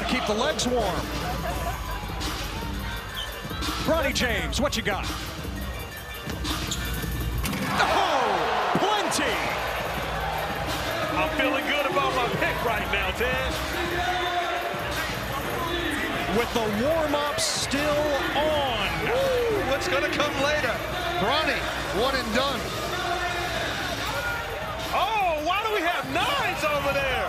keep the legs warm. Bronny James, what you got? Oh, plenty! I'm feeling good about my pick right now, Ted. With the warm-up still on. Ooh, what's going to come later? Bronny, one and done. Oh, why do we have 9s over there?